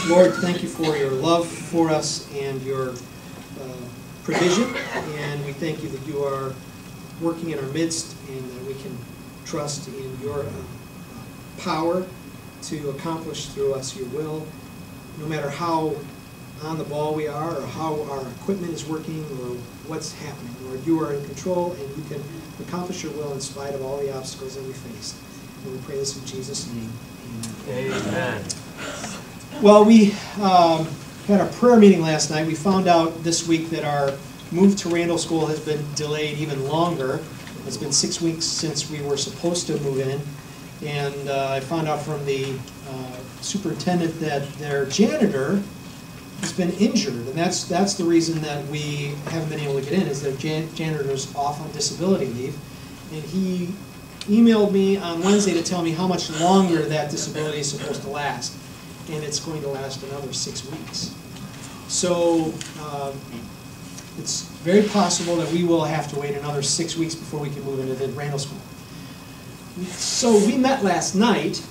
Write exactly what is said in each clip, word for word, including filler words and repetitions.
Lord, thank you for your love for us and your uh, provision, and we thank you that you are working in our midst and that we can trust in your uh, power to accomplish through us your will, no matter how on the ball we are or how our equipment is working or what's happening. Lord, you are in control and you can accomplish your will in spite of all the obstacles that we face. And we pray this in Jesus' name. Amen. Amen. Well, we um, had our prayer meeting last night. We found out this week that our move to Randall School has been delayed even longer. It's been six weeks since we were supposed to move in. And uh, I found out from the uh, superintendent that their janitor has been injured. And that's that's the reason that we haven't been able to get in, is their jan janitor's off on disability leave. And he emailed me on Wednesday to tell me how much longer that disability is supposed to last. And it's going to last another six weeks. So um, it's very possible that we will have to wait another six weeks before we can move into the Randall School. So we met last night,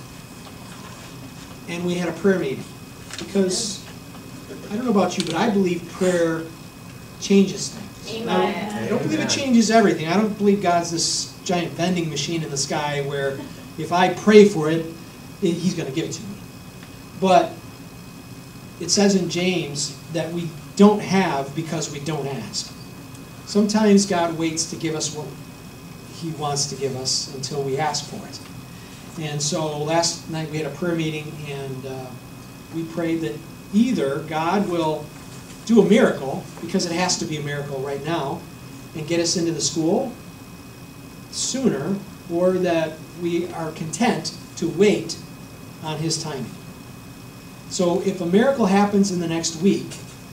and we had a prayer meeting. Because, I don't know about you, but I believe prayer changes things. Now, I don't believe it changes everything. I don't believe God's this giant vending machine in the sky where if I pray for it, He's going to give it to me. But it says in James that we don't have because we don't ask. Sometimes God waits to give us what He wants to give us until we ask for it. And so last night we had a prayer meeting, and uh, we prayed that either God will do a miracle, because it has to be a miracle right now, and get us into the school sooner, or that we are content to wait on His timing. So if a miracle happens in the next week,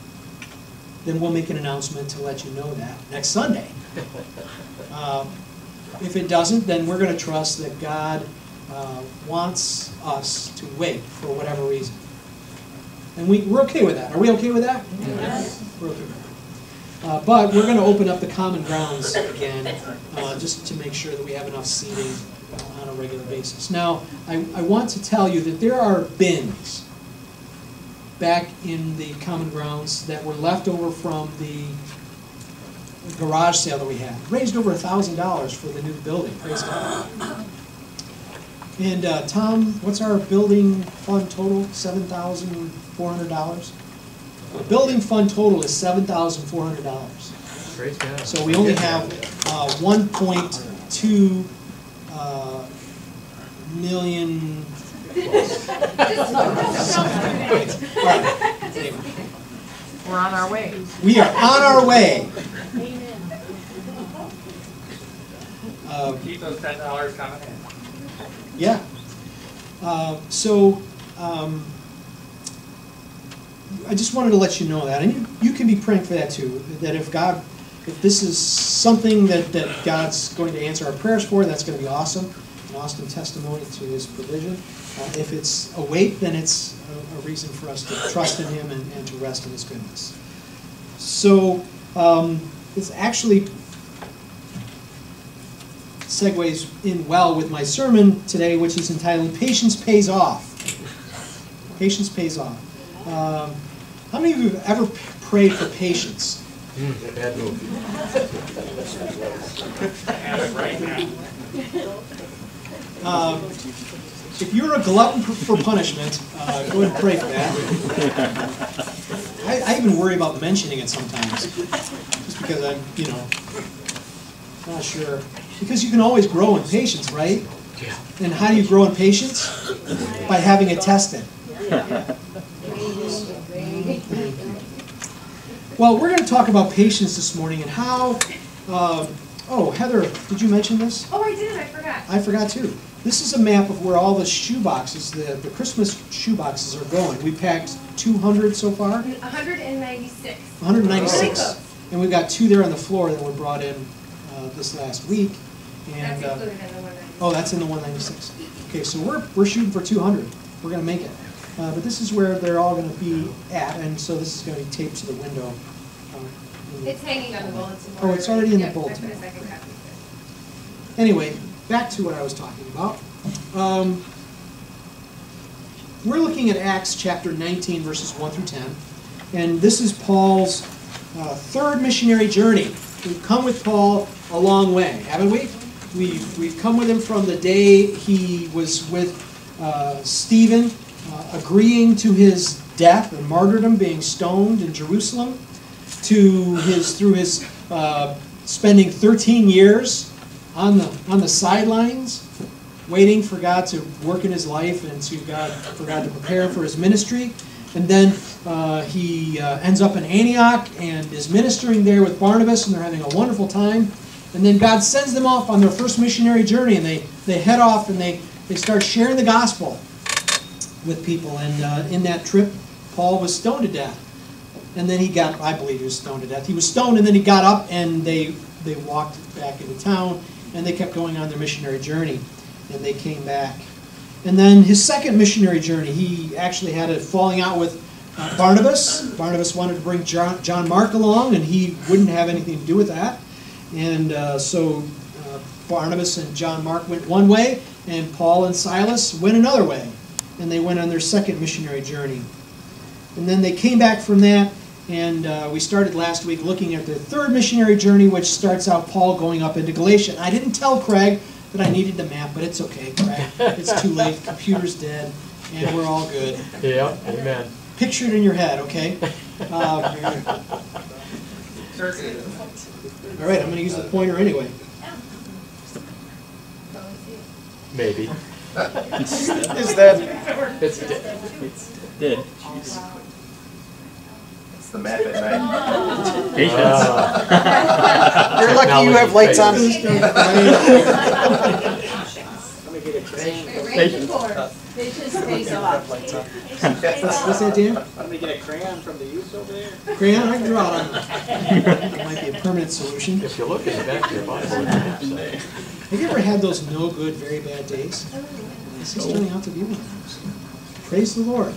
then we'll make an announcement to let you know that next Sunday. Uh, if it doesn't, then we're going to trust that God uh, wants us to wait for whatever reason. And we, we're okay with that. Are we okay with that? Yes. We're okay with that. Uh, but we're going to open up the common grounds again, uh, just to make sure that we have enough seating uh, on a regular basis. Now, I, I want to tell you that there are bins back in the common grounds that were left over from the garage sale that we had. Raised over a thousand dollars for the new building. Praise God. And uh, Tom, what's our building fund total? Seven thousand four hundred dollars. The building fund total is seven thousand four hundred dollars. Praise God. So we only have uh, one point two uh, million. We're on our way. We are on our way. Uh, Keep those ten dollars coming in. yeah. Uh, so um, I just wanted to let you know that, and you, you can be praying for that too. That if God, if this is something that that God's going to answer our prayers for, that's going to be awesome. An awesome testimony to His provision. Uh, if it's a wait, then it's a, a reason for us to trust in Him and, and to rest in His goodness. So um, it's actually segues in well with my sermon today, which is entitled "Patience Pays Off." Patience pays off. Um, how many of you have ever prayed for patience? Mm, bad move. I have it right now. Um, if you're a glutton for punishment, uh, go ahead and pray for that. I, I even worry about mentioning it sometimes, just because I'm, you know, not sure. Because you can always grow in patience, right? Yeah. And how do you grow in patience? By having it tested. Well, we're going to talk about patience this morning and how. Uh, oh, Heather, did you mention this? Oh, I did. I forgot. I forgot too. This is a map of where all the shoe boxes, the, the Christmas shoe boxes are going. We packed two hundred so far. one hundred ninety-six. one hundred ninety-six. Really close. And we've got two there on the floor that were brought in uh, this last week. And, That's uh, included in the one ninety-six. oh, that's in the one ninety-six. Okay, so we're, we're shooting for two hundred. We're going to make it. Uh, but this is where they're all going to be at, and so this is going to be taped to the window. Uh, It's hanging on the bulletin board. Oh, it's already in the Yep, bulletin I put a board. second copy. Anyway, back to what I was talking about. Um, we're looking at Acts chapter nineteen, verses one through ten. And this is Paul's uh, third missionary journey. We've come with Paul a long way, haven't we? We've, we've come with him from the day he was with uh, Stephen, uh, agreeing to his death and martyrdom, being stoned in Jerusalem, to his through his uh, spending thirteen years on the on the sidelines, waiting for God to work in his life and to God for God to prepare him for his ministry. And then uh, he uh, ends up in Antioch and is ministering there with Barnabas, and they're having a wonderful time. And then God sends them off on their first missionary journey, and they, they head off and they, they start sharing the gospel with people. And uh, in that trip, Paul was stoned to death. And then he got, I believe he was stoned to death. He was stoned, and then he got up, and they, they walked back into town, and they kept going on their missionary journey. And they came back. And then his second missionary journey, he actually had a falling out with uh, Barnabas. Barnabas wanted to bring John, John Mark along, and he wouldn't have anything to do with that. And uh, so uh, Barnabas and John Mark went one way, and Paul and Silas went another way. And they went on their second missionary journey. And then they came back from that, and uh, we started last week looking at their third missionary journey, which starts out Paul going up into Galatia. I didn't tell Craig that I needed the map, but it's okay, Craig. It's too late. The computer's dead, and we're all good. Yeah, amen. Picture it in your head, okay? Uh, all right, I'm going to use the pointer anyway. Maybe. Is that It's dead. it's dead? It's the map at night. Ah. You're lucky you have lights on. Raging force. They just pays off. What's that, Dan? I'm gonna get a crayon from the youth over there. Crayon? I can draw it on. It might be a permanent solution. If you look in the back of your Bible, it's a map site. Have you ever had those no good, very bad days? This is turning out to be one of those. Praise the Lord.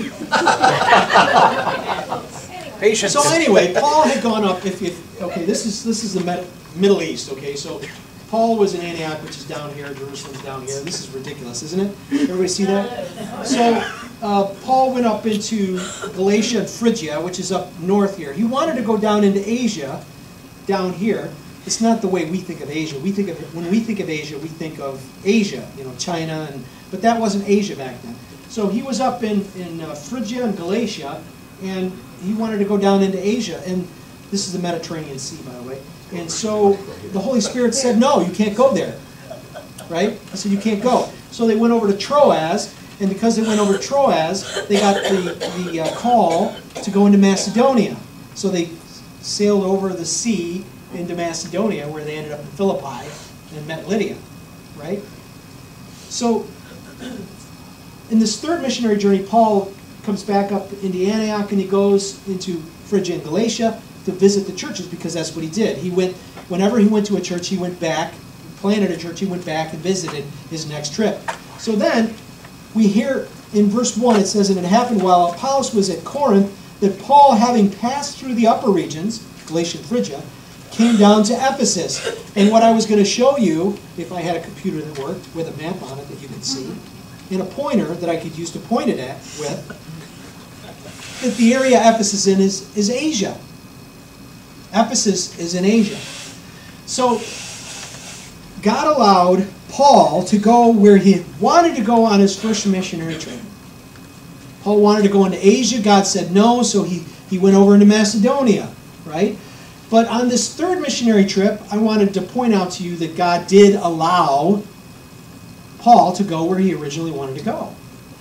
Patience. So anyway, Paul had gone up. If, if okay, this is this is the Med- Middle East. Okay, so Paul was in Antioch, which is down here. Jerusalem's down here. This is ridiculous, isn't it? Everybody see that? So uh, Paul went up into Galatia and Phrygia, which is up north here. He wanted to go down into Asia, down here. It's not the way we think of Asia. We think of when we think of Asia, we think of Asia, you know, China, and but that wasn't Asia back then. So he was up in in uh, Phrygia and Galatia, and he wanted to go down into Asia, and this is the Mediterranean Sea, by the way. And so the Holy Spirit said, "No, you can't go there." Right? He said, "You can't go." So they went over to Troas, and because they went over to Troas, they got the the uh, call to go into Macedonia. So they sailed over the sea into Macedonia, where they ended up in Philippi and met Lydia, right? So in this third missionary journey, Paul comes back up into Antioch, and he goes into Phrygia and Galatia to visit the churches, because that's what he did. He went, whenever he went to a church, he went back, planted a church, he went back and visited his next trip. So then we hear in verse one, it says, "And it happened while Apollos was at Corinth, that Paul, having passed through the upper regions, Galatia and Phrygia, came down to Ephesus." And what I was going to show you, if I had a computer that worked with a map on it that you could see, and a pointer that I could use to point it at with, that the area Ephesus in is, is Asia. Ephesus is in Asia. So God allowed Paul to go where he wanted to go on his first missionary trip. Paul wanted to go into Asia. God said no, so he, he went over into Macedonia, right? But on this third missionary trip, I wanted to point out to you that God did allow Paul to go where he originally wanted to go.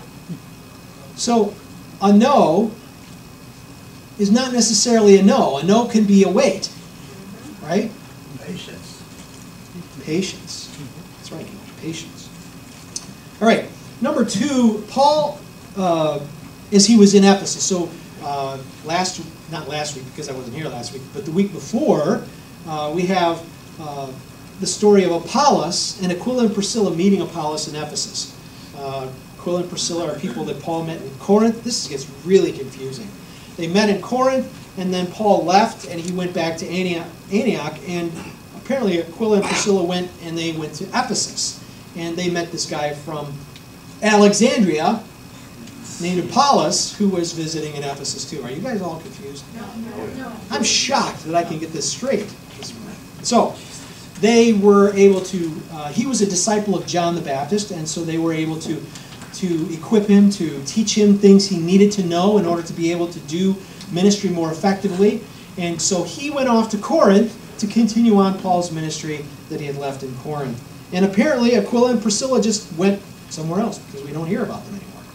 So a no is not necessarily a no. A no can be a wait, right? Patience. Patience. That's right, patience. All right, number two, Paul, uh, as he was in Ephesus, so uh, last, not last week because I wasn't here last week, but the week before, uh, we have uh, the story of Apollos and Aquila and Priscilla meeting Apollos in Ephesus. Uh, Aquila and Priscilla are people that Paul met in Corinth. This gets really confusing. They met in Corinth, and then Paul left, and he went back to Antioch, Antioch, and apparently Aquila and Priscilla went, and they went to Ephesus. And they met this guy from Alexandria, named Apollos who was visiting in Ephesus too. Are you guys all confused? I'm shocked that I can get this straight. So, they were able to, uh, he was a disciple of John the Baptist, and so they were able to, to equip him, to teach him things he needed to know in order to be able to do ministry more effectively. And so he went off to Corinth to continue on Paul's ministry that he had left in Corinth. And apparently Aquila and Priscilla just went somewhere else because we don't hear about them anymore.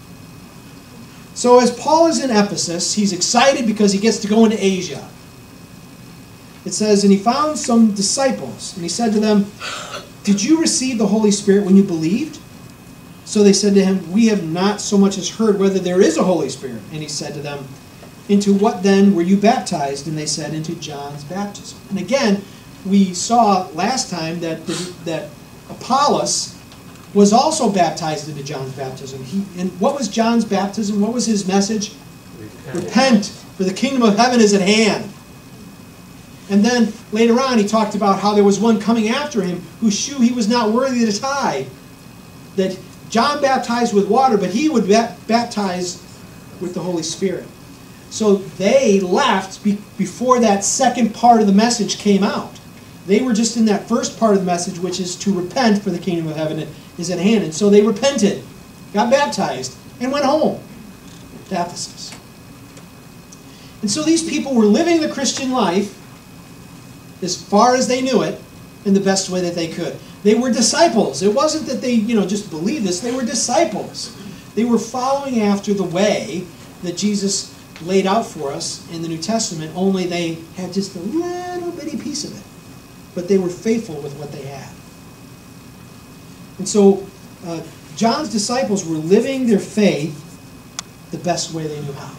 So as Paul is in Ephesus, he's excited because he gets to go into Asia. It says, and he found some disciples, and he said to them, did you receive the Holy Spirit when you believed? So they said to him, we have not so much as heard whether there is a Holy Spirit. And he said to them, into what then were you baptized? And they said, into John's baptism. And again, we saw last time that, the, that Apollos was also baptized into John's baptism. He, and what was John's baptism? What was his message? Repent, Repent, for the kingdom of heaven is at hand. And then later on he talked about how there was one coming after him whose shoe he was not worthy to tie. That John baptized with water, but he would baptize with the Holy Spirit. So they left be before that second part of the message came out. They were just in that first part of the message, which is to repent, for the kingdom of heaven is at hand. And so they repented, got baptized, and went home to Ephesus. And so these people were living the Christian life as far as they knew it in the best way that they could. They were disciples. It wasn't that they, you know, just believed this. They were disciples. They were following after the way that Jesus laid out for us in the New Testament, only they had just a little bitty piece of it. But they were faithful with what they had. And so uh, John's disciples were living their faith the best way they knew how.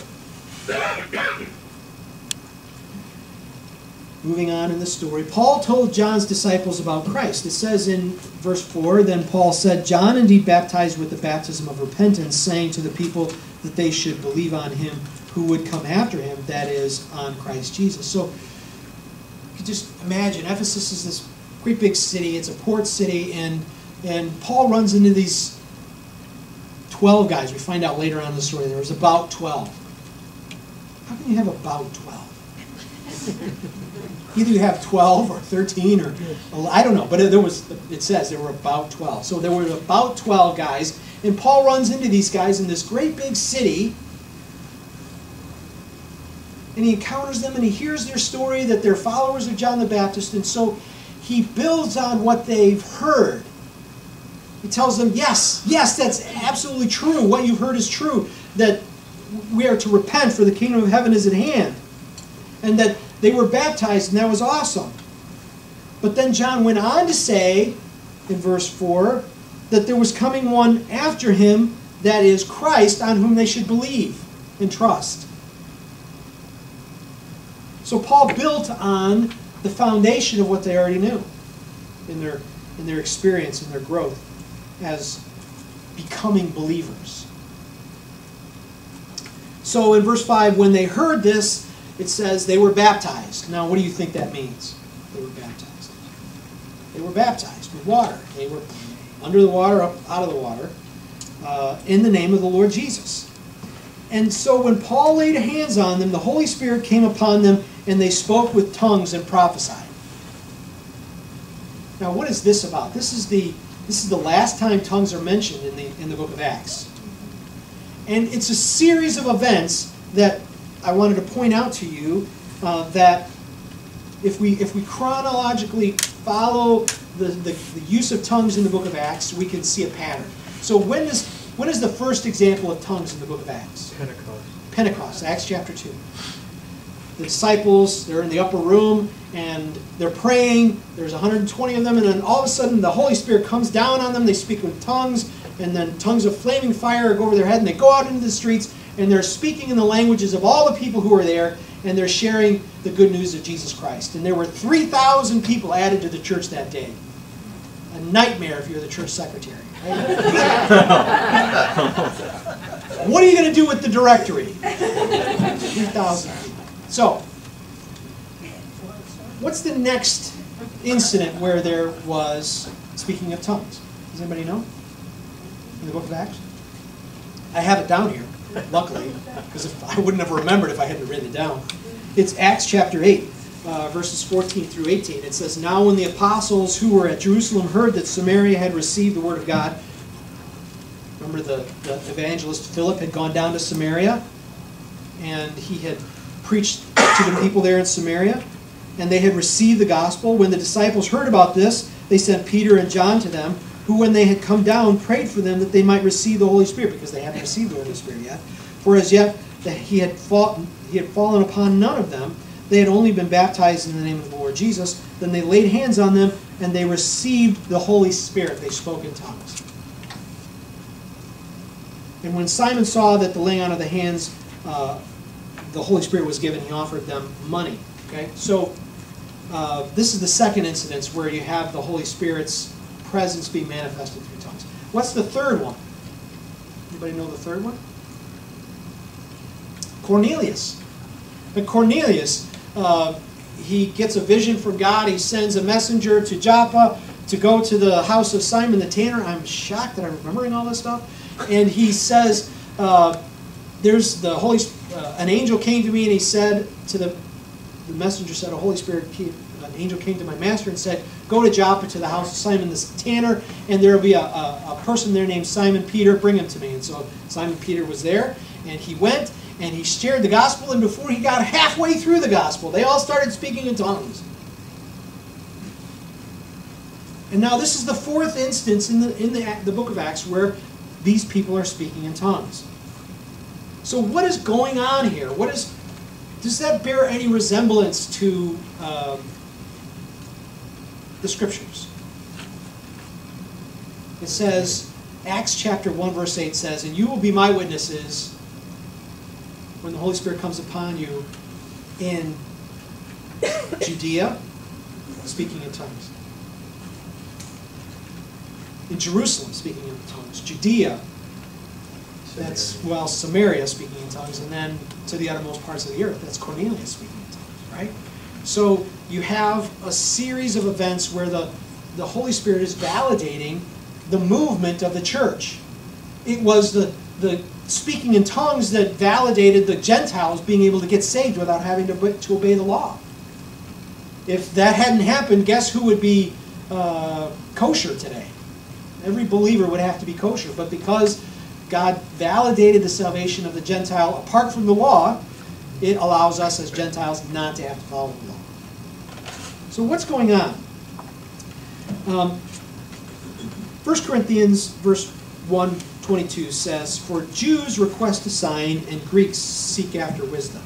Moving on in the story, Paul told John's disciples about Christ. It says in verse four, then Paul said, John indeed baptized with the baptism of repentance, saying to the people that they should believe on him who would come after him, that is, on Christ Jesus. So you can just imagine, Ephesus is this great big city, it's a port city, and, and Paul runs into these twelve guys. We find out later on in the story there was about twelve. How can you have about twelve? Either you have twelve or thirteen or I don't know, but there was, it says there were about twelve. So there were about twelve guys, and Paul runs into these guys in this great big city, and he encounters them and he hears their story that they're followers of John the Baptist, and so he builds on what they've heard. He tells them, yes, yes, that's absolutely true. What you've heard is true, that we are to repent, for the kingdom of heaven is at hand. And that they were baptized, and that was awesome. But then John went on to say, in verse four, that there was coming one after him, that is Christ, on whom they should believe and trust. So Paul built on the foundation of what they already knew in their, in their experience and their growth as becoming believers. So in verse five, when they heard this, it says they were baptized. Now, what do you think that means? They were baptized. They were baptized with water. They were under the water, up out of the water, uh, in the name of the Lord Jesus. And so when Paul laid hands on them, the Holy Spirit came upon them, and they spoke with tongues and prophesied. Now, what is this about? This is the this is the last time tongues are mentioned in the in the book of Acts, and it's a series of events that I wanted to point out to you uh, that if we if we chronologically follow the, the the use of tongues in the book of Acts, we can see a pattern. So when is when is the first example of tongues in the book of Acts? Pentecost. Pentecost, Acts chapter two. The disciples, they're in the upper room, and they're praying. There's one hundred twenty of them, and then all of a sudden the Holy Spirit comes down on them. They speak with tongues, and then tongues of flaming fire go over their head, and they go out into the streets, and they're speaking in the languages of all the people who are there, and they're sharing the good news of Jesus Christ. And there were three thousand people added to the church that day. A nightmare if you're the church secretary. What are you going to do with the directory? three thousand people. So, what's the next incident where there was speaking of tongues? Does anybody know? In the book of Acts? I have it down here. luckily, because I wouldn't have remembered if I hadn't written it down. It's Acts chapter eight, uh, verses fourteen through eighteen. It says, "Now when the apostles who were at Jerusalem heard that Samaria had received the word of God," remember the, the evangelist Philip had gone down to Samaria, and he had preached to the people there in Samaria, and they had received the gospel. When the disciples heard about this, they sent Peter and John to them, who when they had come down prayed for them that they might receive the Holy Spirit, because they hadn't received the Holy Spirit yet. For as yet that he had fought, he had fallen upon none of them. They had only been baptized in the name of the Lord Jesus. Then they laid hands on them, and they received the Holy Spirit. They spoke in tongues. And when Simon saw that the laying on of the hands, uh, the Holy Spirit was given, he offered them money. Okay, so uh, this is the second incidence where you have the Holy Spirit's presence being manifested through tongues. What's the third one? Anybody know the third one? Cornelius. But Cornelius, uh, he gets a vision from God. He sends a messenger to Joppa to go to the house of Simon the tanner. I'm shocked that I'm remembering all this stuff. And he says, uh, "There's the Holy. Uh, an angel came to me, and he said to the the messenger said, a Holy Spirit came, an angel came to my master and said, go to Joppa to the house of Simon the tanner, and there will be a, a, a person there named Simon Peter. Bring him to me." And so Simon Peter was there, and he went. And he shared the gospel, and before he got halfway through the gospel, they all started speaking in tongues. And now this is the fourth instance in the in the, the book of Acts where these people are speaking in tongues. So what is going on here? What is does that bear any resemblance to um, the Scriptures? It says, Acts chapter one verse eight says, "And you will be my witnesses when the Holy Spirit comes upon you in Judea," speaking in tongues, in Jerusalem, speaking in tongues, Judea, that's, well, Samaria, speaking in tongues, and then to the uttermost parts of the earth, that's Cornelius speaking in tongues, right? So you have a series of events where the, the Holy Spirit is validating the movement of the church. It was the, the speaking in tongues that validated the Gentiles being able to get saved without having to, to obey the law. If that hadn't happened, guess who would be uh, kosher today? Every believer would have to be kosher. But because God validated the salvation of the Gentile apart from the law, it allows us as Gentiles not to have to follow the law. So what's going on? Um, First Corinthians verse one twenty-two says, "For Jews request a sign, and Greeks seek after wisdom."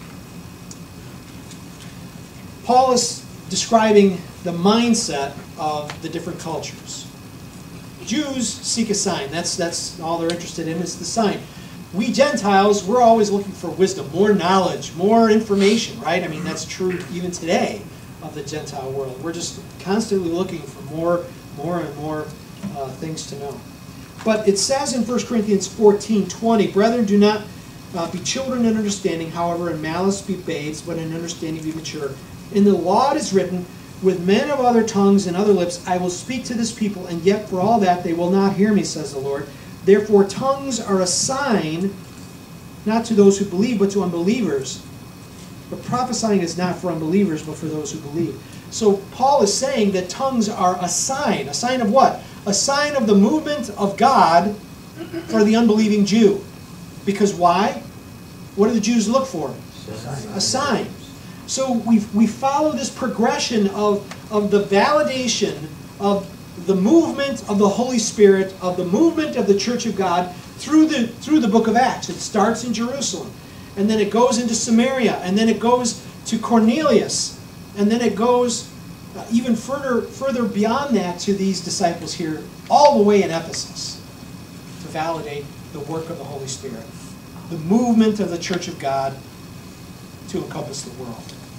Paul is describing the mindset of the different cultures. Jews seek a sign. That's, that's all they're interested in, is the sign. We Gentiles, we're always looking for wisdom, more knowledge, more information, right? I mean, that's true even today of the Gentile world. We're just constantly looking for more, more and more uh, things to know. But it says in First Corinthians fourteen twenty, "Brethren, do not uh, be children in understanding, however, in malice be babes, but in understanding be mature. In the law it is written, with men of other tongues and other lips I will speak to this people, and yet for all that they will not hear me, says the Lord. Therefore tongues are a sign, not to those who believe, but to unbelievers. But prophesying is not for unbelievers, but for those who believe." So Paul is saying that tongues are a sign. A sign of what? A sign of the movement of God for the unbelieving Jew. Because why? What do the Jews look for? A sign. So we we follow this progression of, of the validation of the movement of the Holy Spirit, of the movement of the Church of God through the through the book of Acts. It starts in Jerusalem, and then it goes into Samaria, and then it goes to Cornelius, and then it goes uh, even further further beyond that to these disciples here, all the way in Ephesus, to validate the work of the Holy Spirit, the movement of the Church of God to encompass the world.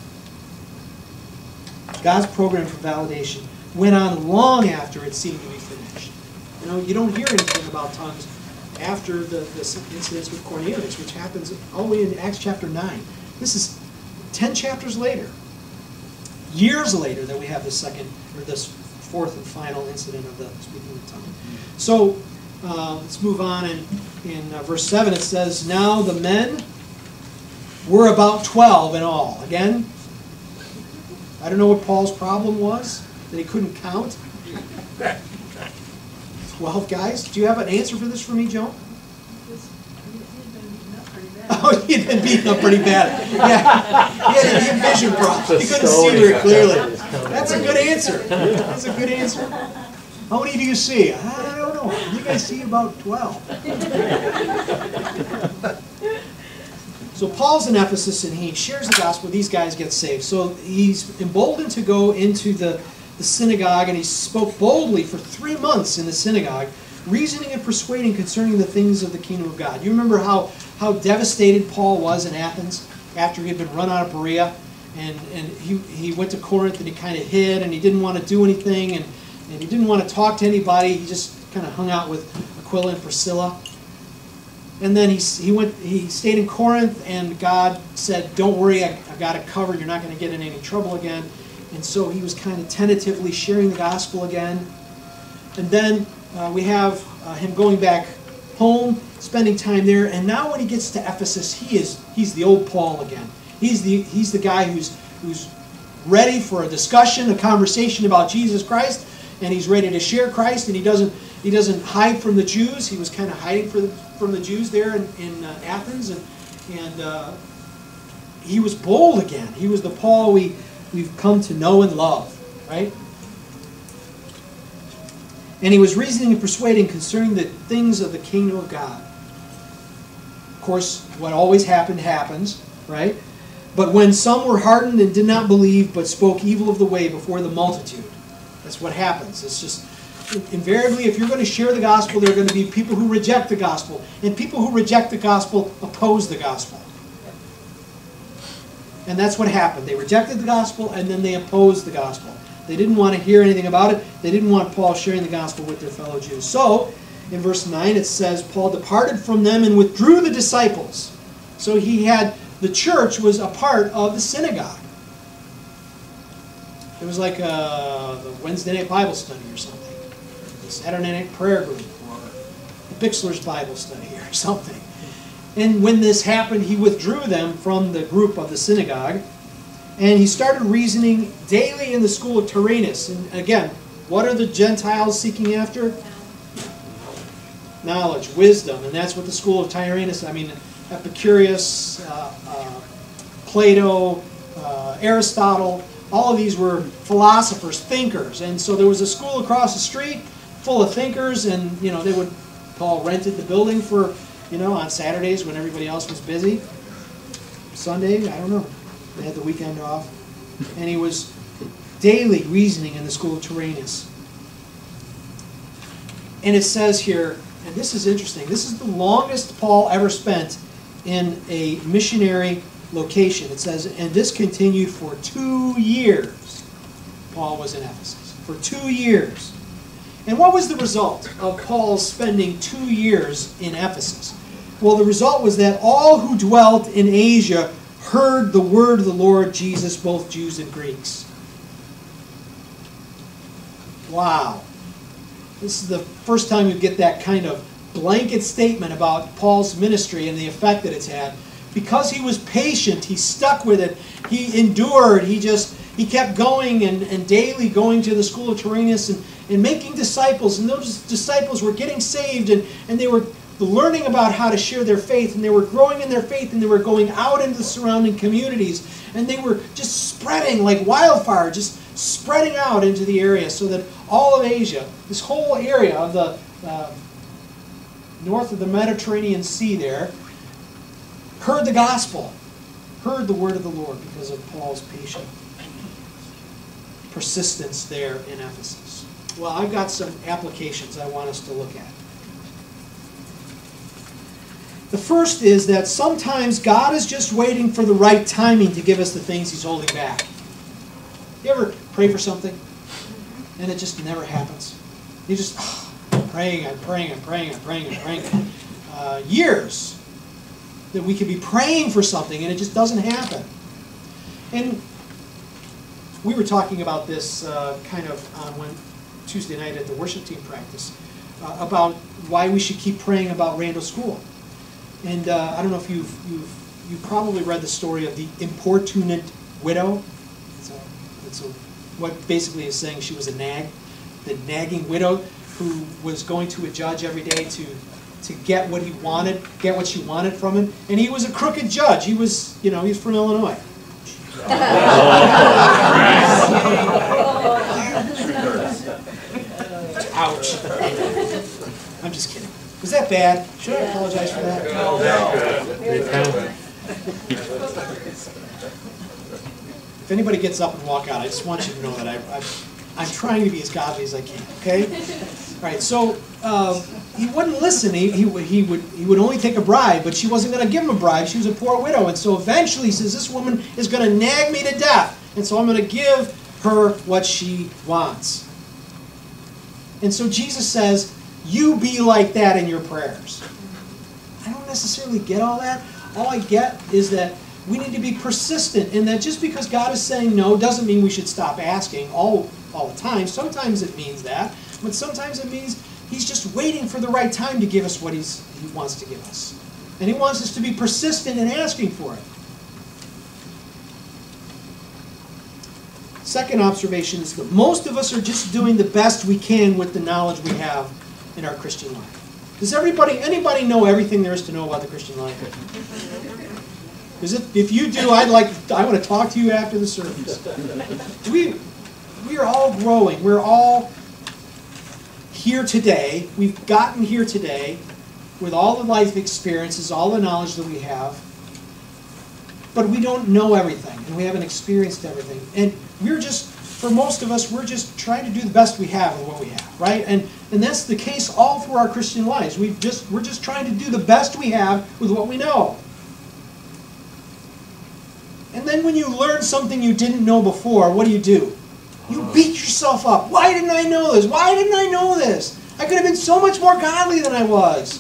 God's program for validation went on long after it seemed to be finished. You know, you don't hear anything about tongues after the, the incidents with Cornelius, which happens all the way in Acts chapter nine. This is ten chapters later, years later, that we have this second, or this fourth and final incident of the speaking in tongues. So, uh, let's move on. In, in uh, verse seven it says, now the men were about twelve in all. Again, I don't know what Paul's problem was, that he couldn't count. twelve guys. Do you have an answer for this for me, Joan? Oh, he'd been beaten up pretty bad. Yeah, he had a vision problem. He couldn't see very clearly. That's a good answer. That's a good answer. How many do you see? I don't know. I think I see about twelve. So Paul's in Ephesus, and he shares the gospel. These guys get saved. So he's emboldened to go into the, the synagogue, and he spoke boldly for three months in the synagogue, reasoning and persuading concerning the things of the kingdom of God. You remember how, how devastated Paul was in Athens after he had been run out of Berea? And, and he, he went to Corinth, and he kind of hid, and he didn't want to do anything, and, and he didn't want to talk to anybody. He just kind of hung out with Aquila and Priscilla. And then he, he, went, he stayed in Corinth, and God said, don't worry, I, I got it covered. You're not going to get in any trouble again. And so he was kind of tentatively sharing the gospel again. And then uh, we have uh, him going back home, spending time there. And now when he gets to Ephesus, he is, he's the old Paul again. He's the, he's the guy who's, who's ready for a discussion, a conversation about Jesus Christ. And he's ready to share Christ, and he doesn't, he doesn't hide from the Jews. He was kind of hiding from the, from the Jews there in, in uh, Athens. And, and uh, he was bold again. He was the Paul we, we've come to know and love, right? And he was reasoning and persuading concerning the things of the kingdom of God. Of course, what always happened happens, right? But when some were hardened and did not believe, but spoke evil of the way before the multitude. That's what happens. It's just, invariably, if you're going to share the gospel, there are going to be people who reject the gospel. And people who reject the gospel oppose the gospel. And that's what happened. They rejected the gospel, and then they opposed the gospel. They didn't want to hear anything about it. They didn't want Paul sharing the gospel with their fellow Jews. So, in verse nine, it says, Paul departed from them and withdrew the disciples. So he had, the church was a part of the synagogue. It was like uh, the Wednesday night Bible study or something. The Saturday night prayer group, or the Bixler's Bible study or something. And when this happened, he withdrew them from the group of the synagogue. And he started reasoning daily in the school of Tyrannus. And again, what are the Gentiles seeking after? Knowledge, wisdom. And that's what the school of Tyrannus, I mean, Epicurus, uh, uh, Plato, uh, Aristotle, all of these were philosophers, thinkers. And so there was a school across the street full of thinkers, and, you know, they would, Paul rented the building for, you know, on Saturdays when everybody else was busy. Sunday, I don't know. They had the weekend off. And he was daily reasoning in the school of Tyrannus. And it says here, and this is interesting, this is the longest Paul ever spent in a missionary location. It says, and this continued for two years. Paul was in Ephesus. For two years. And what was the result of Paul spending two years in Ephesus? Well, the result was that all who dwelt in Asia heard the word of the Lord Jesus, both Jews and Greeks. Wow. This is the first time you get that kind of blanket statement about Paul's ministry and the effect that it's had. Because he was patient, he stuck with it, he endured, he just, he kept going and, and daily going to the school of Tyrannus and, and making disciples. And those disciples were getting saved, and, and they were learning about how to share their faith, and they were growing in their faith, and they were going out into the surrounding communities, and they were just spreading like wildfire, just spreading out into the area, so that all of Asia, this whole area of the uh, north of the Mediterranean Sea there, heard the gospel, heard the word of the Lord because of Paul's patient persistence there in Ephesus. Well, I've got some applications I want us to look at. The first is that sometimes God is just waiting for the right timing to give us the things He's holding back. You ever pray for something and it just never happens? You just, oh, I'm praying, I'm praying, I'm praying, I'm praying, I'm praying. Uh, years that we could be praying for something and it just doesn't happen. And we were talking about this uh, kind of on one Tuesday night at the worship team practice. uh, about why we should keep praying about Randall School. And uh, I don't know if you've, you've you probably read the story of the importunate widow. So, so what basically is saying she was a nag, the nagging widow who was going to a judge every day to to get what he wanted, get what she wanted from him, and he was a crooked judge. He was, you know, he's from Illinois. Ouch. I'm just kidding. Was that bad? Should I apologize for that? No. If anybody gets up and walk out, I just want you to know that I, I, I'm trying to be as godly as I can, okay? All right, so uh, he wouldn't listen. He, he, would, he, would, he would only take a bribe, but she wasn't going to give him a bribe. She was a poor widow, and so eventually he says, this woman is going to nag me to death, and so I'm going to give her what she wants. And so Jesus says, you be like that in your prayers. I don't necessarily get all that. All I get is that we need to be persistent, and that just because God is saying no doesn't mean we should stop asking all, all the time. Sometimes it means that, but sometimes it means He's just waiting for the right time to give us what he's, He wants to give us. And He wants us to be persistent in asking for it. Second observation is that most of us are just doing the best we can with the knowledge we have in our Christian life. Does everybody, anybody know everything there is to know about the Christian life? Because if, if you do, I'd like, I want to talk to you after the service. We, we are all growing. We're all here today. We've gotten here today with all the life experiences, all the knowledge that we have. But we don't know everything, and we haven't experienced everything. And we're just, for most of us, we're just trying to do the best we have with what we have, right? And and that's the case all through our Christian lives. We've just, we're just trying to do the best we have with what we know. And then when you learn something you didn't know before, what do you do? You beat yourself up. Why didn't I know this? Why didn't I know this? I could have been so much more godly than I was.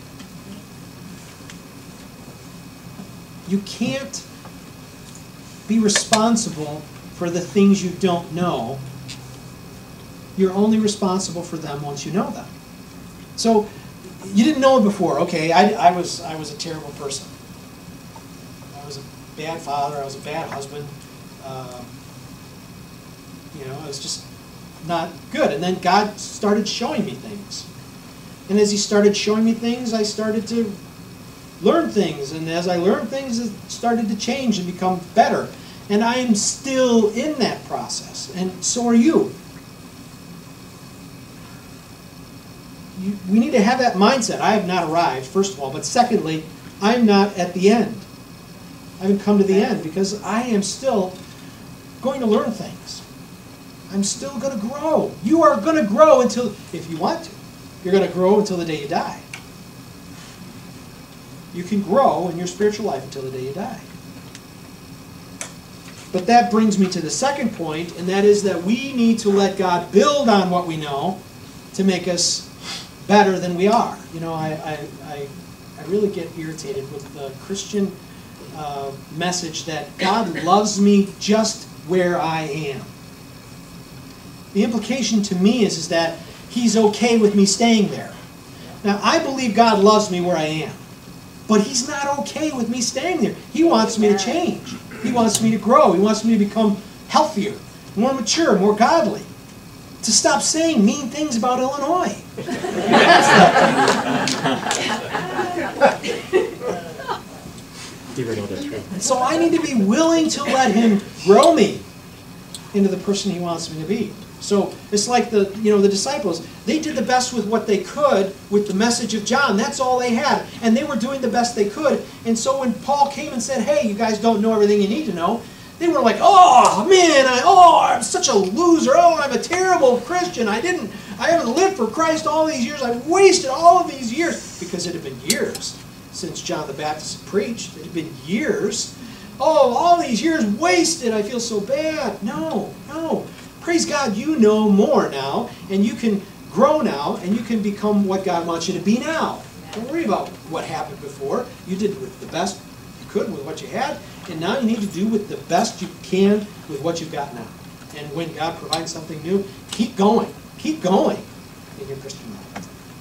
You can't be responsible for the things you don't know. You're only responsible for them once you know them. So, you didn't know it before. Okay, I, I, was, I was a terrible person. I was a bad father. I was a bad husband. Uh, you know, I was just not good. And then God started showing me things. And as He started showing me things, I started to learn things, and as I learned things, it started to change and become better. And I am still in that process, and so are you. you. We need to have that mindset. I have not arrived, first of all, but secondly, I'm not at the end. I haven't come to the end because I am still going to learn things. I'm still going to grow. You are going to grow until, if you want to, you're going to grow until the day you die. You can grow in your spiritual life until the day you die. But that brings me to the second point, and that is that we need to let God build on what we know to make us better than we are. You know, I, I, I, I really get irritated with the Christian uh, message that God loves me just where I am. The implication to me is, is that He's okay with me staying there. Now, I believe God loves me where I am. But He's not okay with me staying there. He wants me to change. He wants me to grow. He wants me to become healthier, more mature, more godly. To stop saying mean things about Illinois. Even though that's true. And so I need to be willing to let Him grow me into the person He wants me to be. So it's like the, you know, the disciples, they did the best with what they could with the message of John. That's all they had. And they were doing the best they could. And so when Paul came and said, hey, you guys don't know everything you need to know, they were like, oh, man, I, oh, I'm such a loser. Oh, I'm a terrible Christian. I didn't, I haven't lived for Christ all these years. I've wasted all of these years. Because it had been years since John the Baptist had preached. It had been years. Oh, all these years wasted. I feel so bad. No, no. Praise God, you know more now, and you can grow now, and you can become what God wants you to be now. Don't worry about what happened before. You did with the best you could with what you had, and now you need to do with the best you can with what you've got now. And when God provides something new, keep going. Keep going in your Christian life.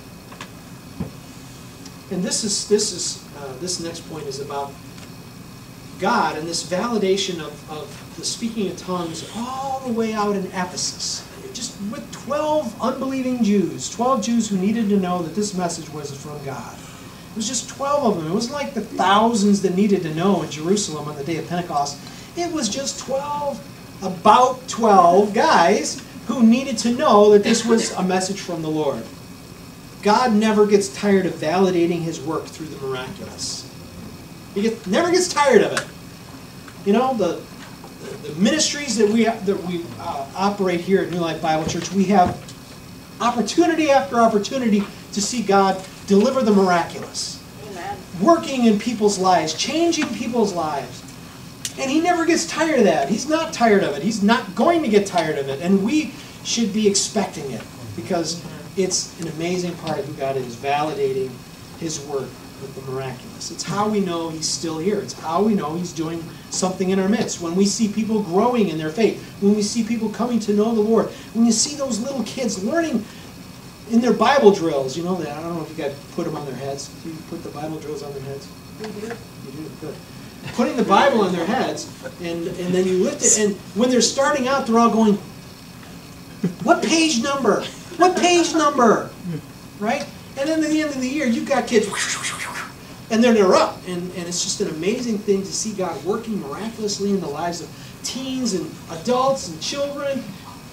And this is, this is, uh, this next point is about God and this validation of, of the speaking in tongues all the way out in Ephesus. Just with twelve unbelieving Jews, twelve Jews who needed to know that this message was from God. It was just twelve of them. It wasn't like the thousands that needed to know in Jerusalem on the day of Pentecost. It was just twelve, about twelve guys who needed to know that this was a message from the Lord. God never gets tired of validating His work through the miraculous. He get, never gets tired of it. You know, the, the, the ministries that we, that we uh, operate here at New Life Bible Church, we have opportunity after opportunity to see God deliver the miraculous. Amen. Working in people's lives, changing people's lives. And He never gets tired of that. He's not tired of it. He's not going to get tired of it. And we should be expecting it because it's an amazing part of who God is, validating His work with the miraculous. It's how we know He's still here. It's how we know He's doing something in our midst. When we see people growing in their faith, when we see people coming to know the Lord, when you see those little kids learning in their Bible drills, you know that. I don't know if you guys put them on their heads. Do you put the Bible drills on their heads? We do. You do? Good. Putting the Bible on their heads, and, and then you lift it, and when they're starting out, they're all going, what page number? What page number? Right? And then at the end of the year, you've got kids, and then they're up. And, and it's just an amazing thing to see God working miraculously in the lives of teens and adults and children.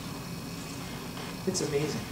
It's amazing.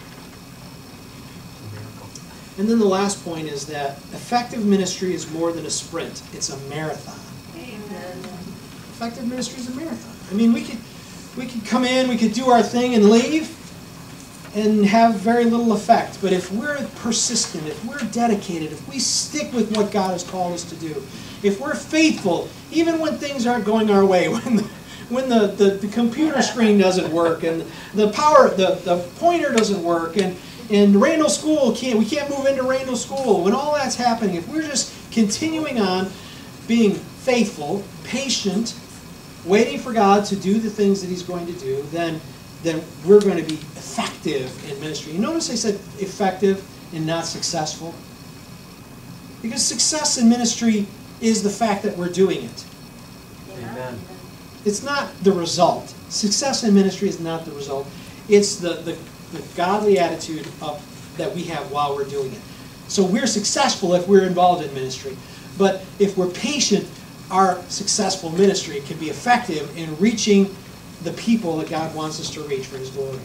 And then the last point is that effective ministry is more than a sprint. It's a marathon. Amen. Effective ministry is a marathon. I mean, we could, we could come in, we could do our thing and leave and have very little effect. But if we're persistent, if we're dedicated, if we stick with what God has called us to do, if we're faithful, even when things aren't going our way, when the, when the, the, the computer screen doesn't work and the power, the, the pointer doesn't work, and And Randall School can't, we can't move into Randall School. When all that's happening, if we're just continuing on being faithful, patient, waiting for God to do the things that He's going to do, then, then we're going to be effective in ministry. You notice I said effective and not successful? Because success in ministry is the fact that we're doing it. Amen. It's not the result. Success in ministry is not the result. It's the, the the godly attitude of, that we have while we're doing it. So we're successful if we're involved in ministry. But if we're patient, our successful ministry can be effective in reaching the people that God wants us to reach for His glory.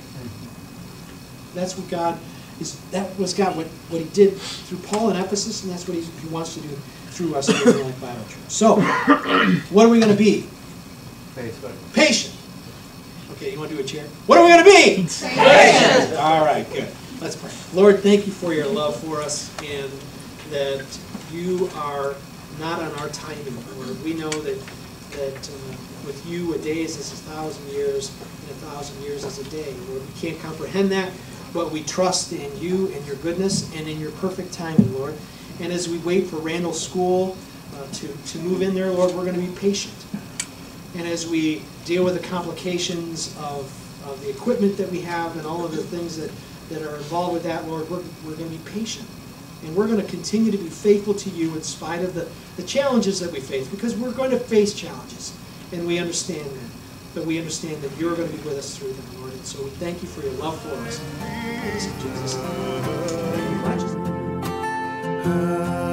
That's what God is. That was God what, what He did through Paul in Ephesus, and that's what He wants to do through us here at New Life Bible Church. So, what are we going to be? Patient. Patient. Okay, you want to do a chair? What are we going to be? Patient. All right, good. Let's pray. Lord, thank You for Your love for us, and that You are not on our timing, Lord. We know that that uh, with You, a day is as a thousand years, and a thousand years is a day. Lord, we can't comprehend that, but we trust in You and Your goodness and in Your perfect timing, Lord. And as we wait for Randall School uh, to, to move in there, Lord, we're going to be patient. And as we deal with the complications of, of the equipment that we have and all of the things that, that are involved with that, Lord, we're, we're going to be patient. And we're going to continue to be faithful to You in spite of the, the challenges that we face, because we're going to face challenges. And we understand that. But we understand that You're going to be with us through them, Lord. And so we thank You for Your love for us. In Jesus' name.